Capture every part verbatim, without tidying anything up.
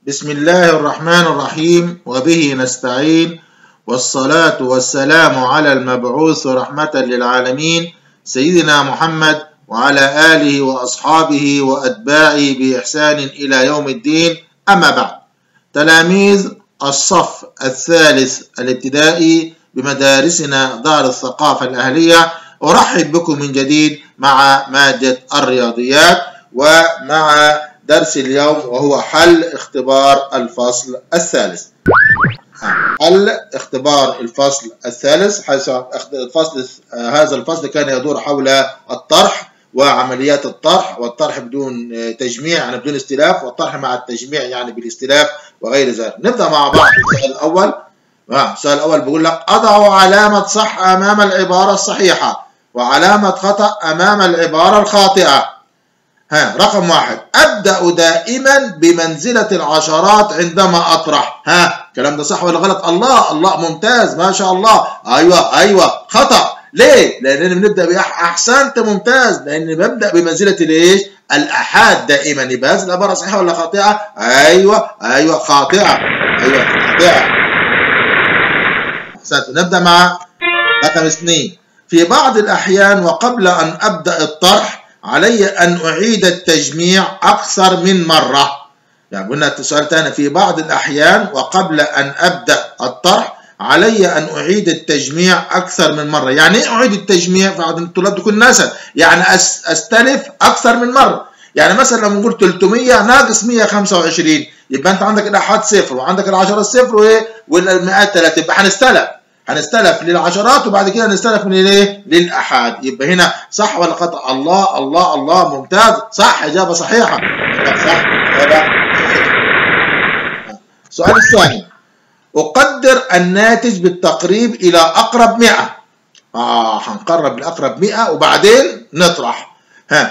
بسم الله الرحمن الرحيم وبه نستعين، والصلاة والسلام على المبعوث رحمة للعالمين سيدنا محمد وعلى آله وأصحابه وأتباعه بإحسان إلى يوم الدين. أما بعد، تلاميذ الصف الثالث الابتدائي بمدارسنا دار الثقافة الأهلية، أرحب بكم من جديد مع مادة الرياضيات ومع درس اليوم وهو حل اختبار الفصل الثالث. حل اختبار الفصل الثالث، حيث الفصل هذا الفصل كان يدور حول الطرح وعمليات الطرح، والطرح بدون تجميع يعني بدون استلاف، والطرح مع التجميع يعني بالاستلاف وغير ذلك. نبدأ مع بعض. السؤال الأول السؤال الأول بيقول لك: أضع علامة صح أمام العبارة الصحيحة وعلامة خطأ أمام العبارة الخاطئة. ها رقم واحد: أبدأ دائما بمنزلة العشرات عندما أطرح. ها الكلام ده صح ولا غلط؟ الله الله ممتاز ما شاء الله. أيوه أيوه خطأ. ليه؟ لأننا بنبدأ بأح أحسنت ممتاز، لأن ببدأ بمنزلة الإيش؟ الآحاد دائما. يبقى هذه العبارة صحيحة ولا خاطئة؟ أيوه أيوه خاطئة. أيوه خاطئة. أحسنت. نبدأ مع رقم اثنين: في بعض الأحيان وقبل أن أبدأ الطرح علي أن أعيد التجميع أكثر من مرة. يعني قلنا السؤال تاني: في بعض الأحيان وقبل أن أبدأ الطرح علي أن أعيد التجميع أكثر من مرة. يعني إيه أعيد التجميع؟ بعض الطلاب تكون نست، يعني أستلف أكثر من مرة. يعني مثلا لما نقول ثلاثمية ناقص مية وخمسة وعشرين، يبقى أنت عندك الآحاد صفر وعندك العشرات صفر وإيه والمئات ثلاثة، يبقى هنستلف هنستلف للعشرات وبعد كده نستلف من الايه؟ للآحاد. يبقى هنا صح ولا خطأ؟ الله الله الله ممتاز، صح، إجابة صحيحة. صح إجابة صحيحة. السؤال الثاني: أقدر الناتج بالتقريب إلى أقرب مئة. آه هنقرب لأقرب مئة وبعدين نطرح. ها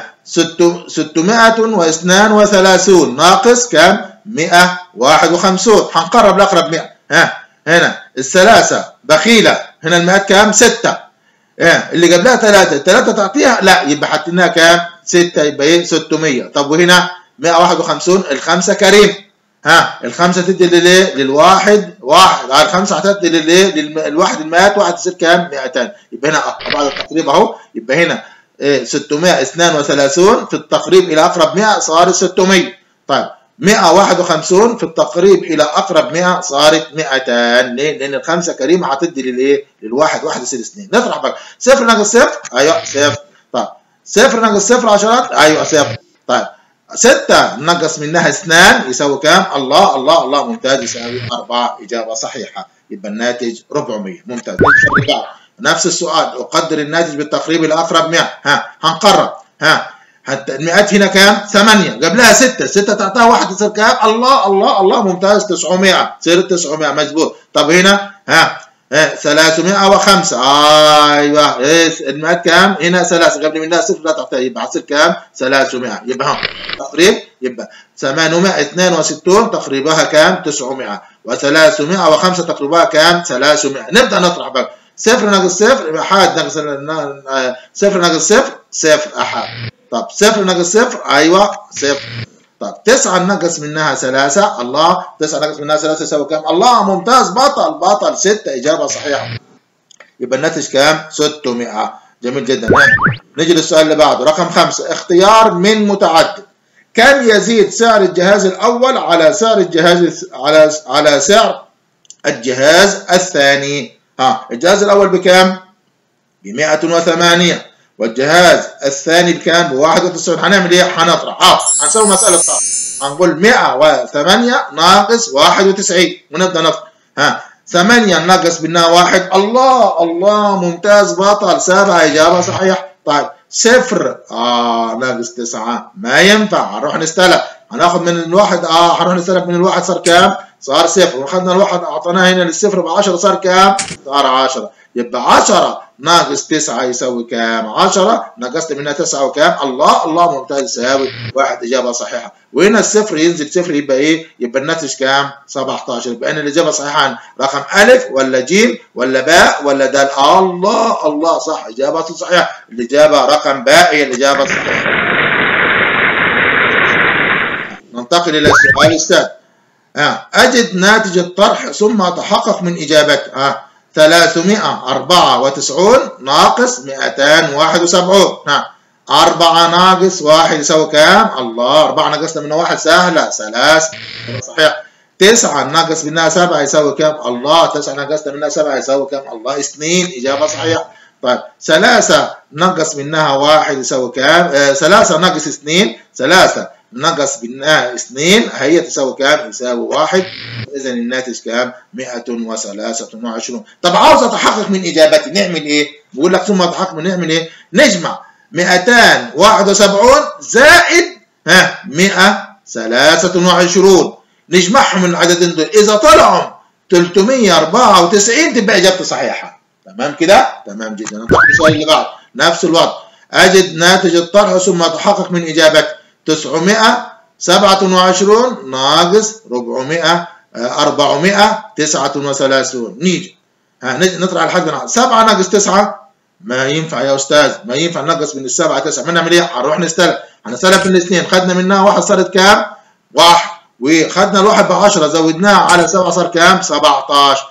ستمائة واثنان وثلاثون ناقص كم؟ مئة وواحد وخمسين. هنقرب لأقرب مئة. ها هنا الثلاثة بخيلة، هنا المئات كام؟ ستة. إيه اللي قبلها ثلاثة، الثلاثة تعطيها؟ لا، يبقى حطيناها كام؟ ستة، يبقى ايه؟ ستمية. طب وهنا مئة وواحد وخمسين، الخمسة كريم. ها الخمسة تدي للايه؟ للواحد واحد، على الخمسة هتدي للايه؟ للواحد المئات، واحد تصير كام؟ مئتين. يبقى هنا بعد التقريب اهو، يبقى هنا إيه؟ ستمائة واثنين وثلاثين في التقريب إلى أقرب مئة صارت ستمية. طيب مئة وواحد وخمسين في التقريب إلى أقرب مئة صارت مئتين. ليه؟ لأن الخمسة كريمة هتدي للإيه؟ للواحد، واحد يصير اثنين. نطرح بقى. صفر ناقص صفر، أيوه صفر. طيب صفر ناقص صفر عشرات، أيوه صفر. طيب ستة نقص منها اثنان يساوي كام؟ الله الله الله ممتاز، يساوي أربعة. إجابة صحيحة. يبقى الناتج أربعمية. ممتاز. نفس السؤال: أقدر الناتج بالتقريب إلى أقرب مئة. ها هنقرب. ها حتى المئات هنا كام؟ ثمانية، قبلها ستة، ستة تعطيها واحد تصير كام؟ الله الله الله ممتاز، تسعمائة. صارت تسعمائة مظبوط. طب هنا ها ها ثلاثمائة وخمسة. ايوه ايه المئات كام؟ هنا ثلاثة، قبل منها صفر لا تعطيها، يبقى حتصير كام؟ ثلاثمائة. يبقى ها تقريب، يبقى ثمانمائة واثنين وستين تقريبها كام؟ تسعمائة، وثلاثمائة وخمسة تقريبها كام؟ ثلاثمائة. نبدأ نطرح بقى. صفر ناقص صفر يبقى أحد، ناقص صفر ناقص صفر صفر أحد. طب صفر ناقص صفر، ايوه صفر. طب تسعة ناقص منها ثلاثة، الله، تسعة ناقص منها ثلاثة يساوي كام؟ الله ممتاز، بطل بطل، ستة. إجابة صحيحة. يبقى الناتج كام؟ ستمائة. جميل جدا. نيجي للسؤال اللي بعده، رقم خمسة: اختيار من متعدد. كم يزيد سعر الجهاز الأول على سعر الجهاز على على سعر الجهاز الثاني؟ ها الجهاز الأول بكام؟ ب مئة وثمانية، والجهاز الثاني بكام؟ ب واحد وتسعين. هنعمل ايه؟ هنطرح. اه هنسوي مسألة طرح. هنقول مئة وثمانية ناقص واحد وتسعين ونبدأ نطرح. ها ثمانية ناقص منها واحد، الله الله ممتاز بطل، سبعة. إجابة صحيحة. طيب صفر اه ناقص تسعة ما ينفع، هنروح نستلف، هناخد من الواحد اه هنروح نستلف من الواحد صار كام؟ صار صفر، واخدنا الواحد اعطيناه هنا للصفر ب عشرة صار كام؟ صار عشرة. يبقى عشرة ناقص تسعة يساوي كام؟ عشرة. نقصت منها تسعة وكام؟ الله الله ممتاز، يساوي واحد. إجابة صحيحة. وهنا الصفر ينزل صفر، يبقى إيه؟ يبقى الناتج كام؟ سبعتاشر. يبقى أنا الإجابة صحيحة رقم ألف ولا ج ولا باء ولا دال؟ الله الله صح، إجابة صحيحة. الإجابة رقم باء هي الإجابة الصحيحة. ننتقل إلى السؤال السادس: ها أجد ناتج الطرح ثم أتحقق من إجابته. ها ثلاثمائة وأربعة وتسعين ناقص مئتين وواحد وسبعين. ها أربعة ناقص واحد يساوي كام؟ الله، أربعة ناقصنا منها واحد سهلة، ثلاثة. صحيح. تسعة ناقص منها سبعة يساوي كام؟ الله، تسعة ناقصنا منها سبعة يساوي كام؟ الله، اثنين. إجابة صحيحة. طيب ثلاثة ناقص منها واحد يساوي كام؟ آه ثلاثة ناقص اثنين، ثلاثة ناقص منها اثنين هي تساوي كام؟ يساوي واحد. إذا الناتج كام؟ مئة وثلاثة وعشرين. طب عاوز أتحقق من إجابتي نعمل إيه؟ بقول لك ثم أتحقق من نعمل إيه؟ نجمع مئتين وواحد وسبعين زائد ها مئة وثلاثة وعشرين، نجمعهم من العددين دول، إذا طلعوا ثلاثمائة وأربعة وتسعين تبقى إجابته صحيحة. تمام كده؟ تمام جدا. نطرح السؤال اللي بعد نفس الوضع. أجد ناتج الطرح ثم أتحقق من إجابته. تسعمائة وسبعة وعشرين ناقص أربعمائة أربعمائة وتسعة وثلاثين. نيجي ها نطرح الحد من سبعة ناقص تسعة ما ينفع يا أستاذ، ما ينفع نقص من السبعة تسعة. بنعمل إيه؟ هنروح نستلف، هنستلف من الاثنين، خدنا منها واحد صارت كام؟ واحد، وخدنا الواحد ب عشرة زودناها على سبعة صار كام؟ سبعتاشر.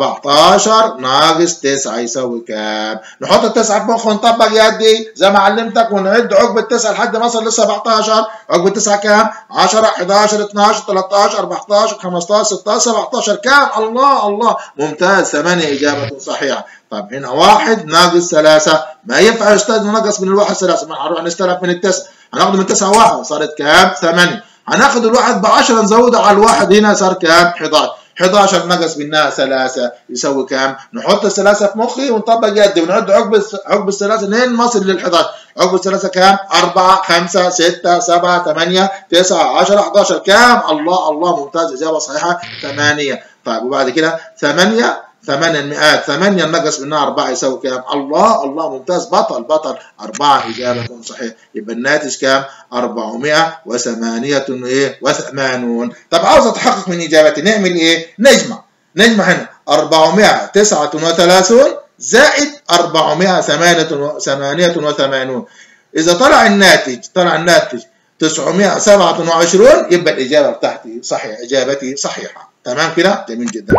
سبعتاشر ناقص تسعة يساوي كام؟ نحط التسعة في مخ ونطبق يدي زي ما علمتك ونعد عقب التسعة لحد ما نوصل لل سبعتاشر. عقب التسعة كام؟ عشرة، حداشر، اثناشر، ثلاثة عشر، أربعتاشر، خمستاشر، ستاشر، سبعتاشر. كام؟ الله الله، ممتاز. ثمانية إجابة صحيحة. طب هنا واحد ناقص ثلاثة، ما ينفع يا أستاذ ننقص من الواحد ثلاثة، ما هنروح نستلف من التسعة، هناخد من التسعة واحد صارت كام؟ ثمانية. هناخد الواحد ب عشرة نزوده على الواحد هنا صار كام؟ حداشر. حداشر نقص منها ثلاثة يساوي كام؟ نحط الثلاثة في مخي ونطبق يدي ونعد عقب عقب الثلاثة لين نصل لل حداشر. عقب الثلاثة كام؟ أربعة، خمسة، ستة، سبعة، ثمانية، تسعة، عشرة، حداشر. كام؟ الله الله، ممتاز. إجابة صحيحة ثمانية. طيب وبعد كده ثمانية، ثمانية مئات، ثمانية نقص منها أربعة يساوي كام؟ الله الله، ممتاز. بطل بطل. أربعة إجابة صحيحة. يبقى الناتج كام؟ أربعمائة وثمانية وثمانون. طب عاوز أتحقق من إجابتي نعمل إيه؟ نجمع. نجمع هنا أربعمائة وتسعة وثلاثين زائد أربعمائة وثمانية وثمانون. إذا طلع الناتج طلع الناتج تسعمائة وسبعة وعشرين يبقى الإجابة بتاعتي صحيحة، إجابتي صحيحة. تمام كده؟ جميل جدا.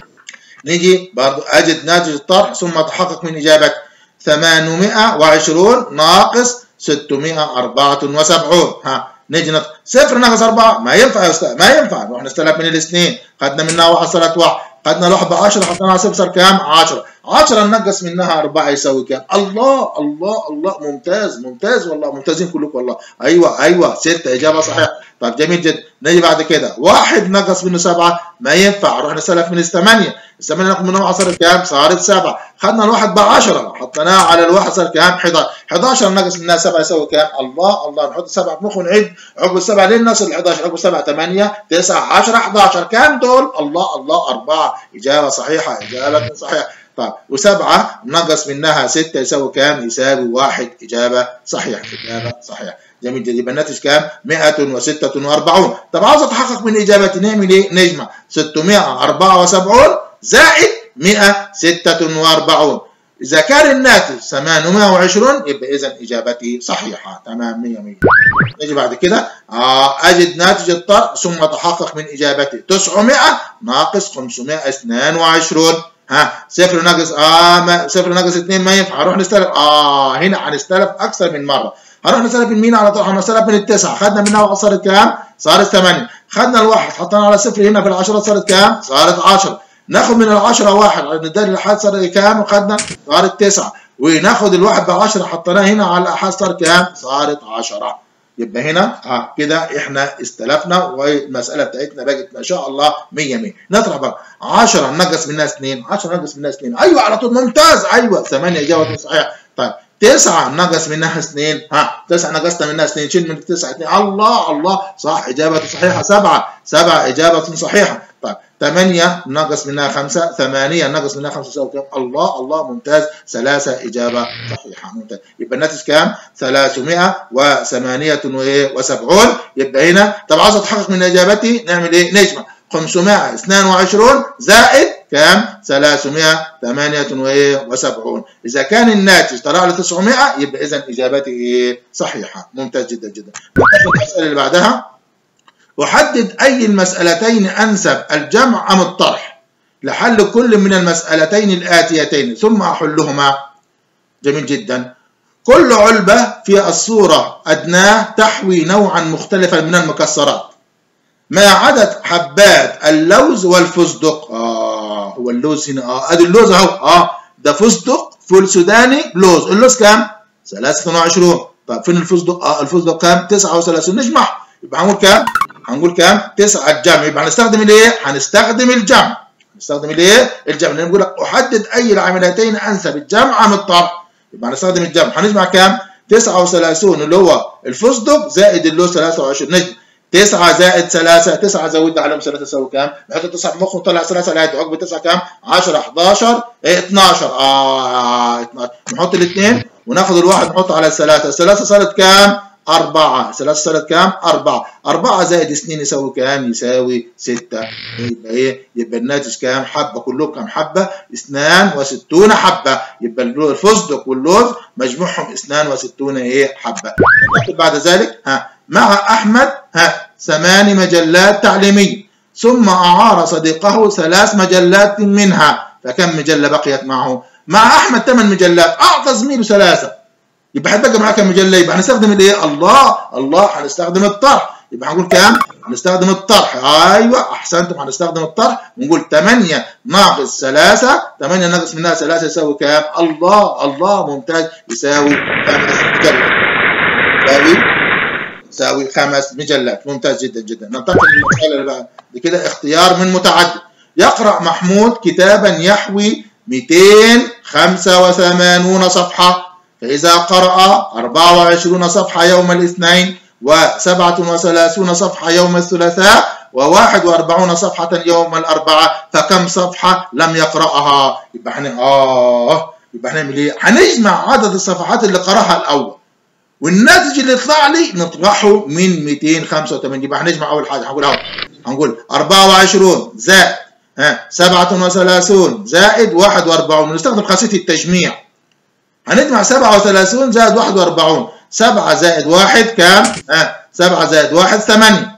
نيجي برضو أجد ناتج الطرح ثم أتحقق من إجابته. ثمانمائة وعشرين ناقص ستمائة وأربعة وسبعين. ها نيجي نطرح صفر ناقص أربعة، ما ينفع يا أستاذ، ما ينفع. نروح نستلف من الاثنين، خدنا منها واحد صارت واحد، خدنا الواحد ب عشرة حطيناها صفر صار كام؟ عشرة. عشرة نقص منها أربعة يساوي كام؟ الله الله الله، ممتاز ممتاز والله، ممتازين كلكم والله. أيوه أيوه ستة إجابة صحيحة. طيب جميل جدا. نيجي بعد كده واحد نقص منه سبعة، ما ينفع. نروح نستلف من الثمانية، الثمانية ناخد منها واحد صارت كام؟ صارت سبعة. خدنا الواحد ب عشرة حطيناها على الواحد صار كام؟ حداشر. حداشر نقص منها سبعة يساوي كام؟ الله الله، نحط سبعة في مخ ونعد عقب السبعة لين نصل ل حداشر. عقب السبعة ثمانية، تسعة، عشرة، حداشر. كام دول؟ الله الله، أربعة. إجابة صحيحة، إجابة صحيحة. طيب وسبعة نقص منها ستة يساوي كام؟ يساوي واحد. إجابة صحيحة، إجابة صحيحة. جميل جدا. يبقى الناتج كام؟ مئة وستة وأربعين. طب عاوز أتحقق من إجابتي نعمل إيه؟ نجمع ستمائة وأربعة وسبعين زائد مئة وستة وأربعين. إذا كان الناتج ثمانمائة وعشرين يبقى إذا إجابتي صحيحة. تمام مية مية. نيجي بعد كده آه أجد ناتج الطرح ثم أتحقق من إجابتي. تسعمائة ناقص خمسمائة واثنين وعشرين. ها صفر ناقص آه صفر ناقص اثنين ما ينفع. هنروح نستلف آه هنا هنستلف أكثر من مرة. هنروح نستلف من مين على طول؟ هنستلف من التسعة، خدنا منها واحد صارت كام؟ صارت ثمانية. خدنا الواحد حطينا على صفر هنا في العشرة صارت كام؟ صارت عشرة. ناخد من العشرة واحد ندري الأحاد صارت كام؟ وخدنا صارت تسعة. وناخد الواحد ب عشرة حطيناه هنا على الأحاد صار كام؟ صارت عشرة. يبقى هنا ها كده احنا استلفنا والمسألة بتاعتنا بقت ما شاء الله مية مية. نطرح بقى عشرة نقص منها اثنين، عشرة نقص منها اثنين. أيوه على طول، ممتاز. أيوه ثمانية إجابة صحيحة. طيب تسعة نقص منها اثنين، ها تسعة نقصت منها اثنين، شيل من التسعة اثنين. الله الله، صح إجابة صحيحة. سبعة، سبعة إجابة صحيحة. طيب ثمانية نقص منها خمسة، ثمانية نقص منها خمسة يساوي كام؟ الله الله، ممتاز. ثلاثة إجابة صحيحة. ممتاز. يبقى الناتج كام؟ ثلاثمائة وثمانية وسبعين. يبقى هنا طب عاوز أتحقق من إجابتي نعمل إيه؟ نجمع خمسمائة واثنين وعشرين زائد كام؟ ثلاثمائة وثمانية وسبعين. إذا كان الناتج طلع لي تسعمائة يبقى إذا إجابتي صحيحة. ممتاز جدا جدا. ننتقل للمسألة اللي بعدها. أحدد أي المسألتين أنسب، الجمع أم الطرح، لحل كل من المسألتين الآتيتين ثم أحلهما. جميل جدا. كل علبة في الصورة أدناه تحوي نوعا مختلفا من المكسرات. ما عدد حبات اللوز والفستق؟ آه هو اللوز هنا، آه أدي اللوز أهو، آه ده فستق فول سوداني لوز. اللوز كام؟ ثلاثة وعشرين. طب فين الفستق؟ آه الفستق كام؟ تسعة وثلاثين. نجمع، يبقى هنقول كام؟ هنقول كام؟ تسعة الجمع، يبقى هنستخدم الإيه؟ هنستخدم الجمع. هنستخدم الإيه؟ الجمع، لأن بنقول لك أحدد أي العمليتين أنسب، الجمع أم الطرح، يبقى هنستخدم الجمع. هنجمع كام؟ تسعة وثلاثين اللي هو الفستق زائد اللوز ثلاثة وعشرين. نجمع تسعة زائد ثلاثة، تسعة زودنا عليهم ثلاثة يساوي كام؟ نحط تسعة في مخه ونطلع ثلاثة العادي، عقب تسعة كام؟ عشرة حداشر إيه اثناشر. اه اثناشر. نحط الاثنين وناخد الواحد نحطه على الثلاثة، الثلاثة صارت كام؟ أربعة. الثلاثة صارت كام؟ أربعة. أربعة زائد اثنين يساوي كام؟ يساوي ستة. يبقى إيه؟ يبقى الناتج كام؟ حبة، كلهم كام حبة؟ اثنان وستون حبة. يبقى الفستق واللوز مجموعهم اثنان وستون إيه؟ حبة. ناخد بعد ذلك ها مع أحمد ها ثمان مجلات تعليمية، ثم أعار صديقه ثلاث مجلات منها، فكم مجلة بقيت معه؟ مع أحمد ثمان مجلات، أعطى زميله ثلاثة، يبقى هتبقى معاه كم مجلة؟ يبقى هنستخدم الإيه؟ الله الله هنستخدم الطرح، يبقى هنقول كام؟ هنستخدم الطرح. أيوه أحسنتم، هنستخدم الطرح ونقول ثمانية ناقص ثلاثة، ثمانية ناقص منها ثلاثة يساوي كام؟ الله الله ممتاز، يساوي خمس مجلات. يساوي يساوي خمس مجلات. ممتاز جدا جدا. ننتقل للمسألة اللي بعد كده، اختيار من متعدد. يقرأ محمود كتابا يحوي مئتين وخمسة وثمانين صفحة، فإذا قرأ أربعة وعشرين صفحة يوم الاثنين، وسبعة وثلاثين صفحة يوم الثلاثاء، وواحد وأربعين صفحة يوم الأربعاء، فكم صفحة لم يقرأها؟ يبقى احنا آه يبقى هنعمل إيه؟ هنجمع عدد الصفحات اللي قرأها الأول، والناتج اللي يطلع لي نطرحه من مئتين وخمسة وثمانين. يبقى هنجمع أول حاجة، هنقول أهو، هنقول أربعة وعشرين زائد ها سبعة وثلاثين زائد واحد وأربعين، ونستخدم خاصية التجميع. هنجمع سبعة وثلاثين زائد واحد وأربعين، سبعة زائد واحد كام؟ ها سبعة زائد واحد ثمانية،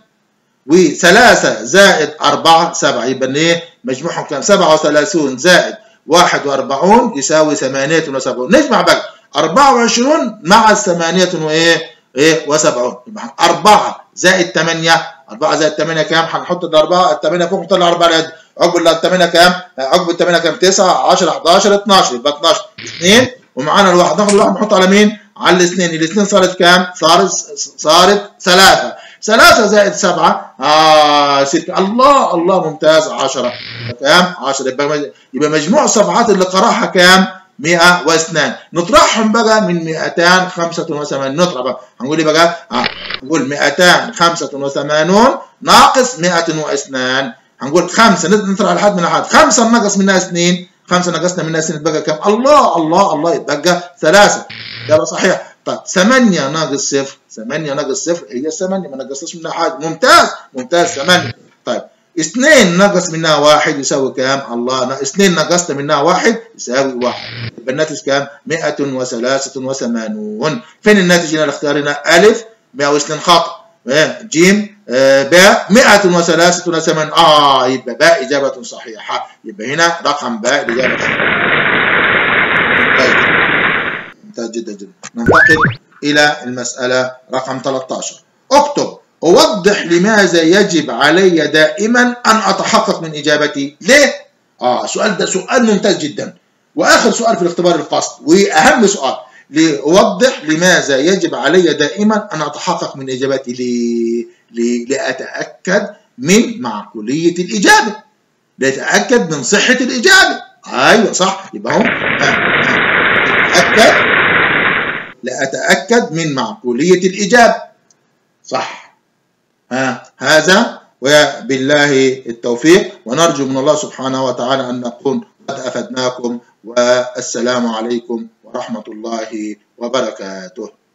وثلاثة زائد أربعة سبعة، يبقى إيه؟ مجموعهم كام؟ سبعة وثلاثين زائد واحد وأربعين يساوي ثمانية وسبعين. نجمع بقى أربعة وعشرين مع الثمانية وإيه؟ إيه وسبعين، يبقى أربعة زائد ثمانية، أربعة زائد ثمانية كام؟ هنحط الأربعة الثمانية فوق نطلع أربعة لقد عقب الثمانية كام؟ عقب الثمانية كام؟ تسعة عشرة حداشر اثناشر، يبقى اثناشر اثنين، ومعانا الواحد ناخد الواحد نحط على مين؟ على الاثنين، الاثنين صارت كام؟ صارت صارت ثلاثة، ثلاثة زائد سبعة آه ستة، الله الله ممتاز عشرة، كام؟ عشرة. يبقى يبقى مجموع الصفحات اللي قراها كام؟ مئة واثنين. نطرحهم بقى من مئتين وخمسة وثمانين، نطرح بقى هنقول ايه بقى؟ اه نقول مئتين وخمسة وثمانين ناقص مئة واثنين، هنقول خمسة، نطرح لحد من لحد، خمسة ناقص منها اثنين، خمسة ناقصنا منها اثنين يتبقى كام؟ الله الله الله يتبقى ثلاثة. يبقى صحيح. طيب ثمانية ناقص صفر، ثمانية ناقص صفر هي ثمانية، ما نقصناش منها حاجة، ممتاز ممتاز ثمانية. طيب اثنين ناقص منها واحد يساوي كام؟ الله، اثنين ناقصنا منها واحد يساوي واحد، يبقى الناتج كام؟ مئة وثلاثة وثمانين. فين الناتج هنا اللي اختارنا؟ ألف مئة واثنين خطأ، جيم باء مئة وثلاثة وثمانين، اه يبقى باء إجابة صحيحة، يبقى هنا رقم باء الإجابة صحيحة. ممتاز جدا جدا. ننتقل إلى المسألة رقم ثلاثة عشر. اكتب أوضح لماذا يجب علي دائما أن أتحقق من إجابتي. ليه؟ آه السؤال ده سؤال ممتاز جدا، وآخر سؤال في الاختبار الفصل، وأهم سؤال. لأوضح لماذا يجب علي دائما أن أتحقق من إجابتي. ليه؟ ليه؟ لأتأكد من معقولية الإجابة، لأتأكد من صحة الإجابة. أيوه صح، يبقى هو أتأكد لأتأكد من معقولية الإجابة، صح. ها هذا وبالله التوفيق، ونرجو من الله سبحانه وتعالى أن نكون قد أفدناكم، والسلام عليكم ورحمة الله وبركاته.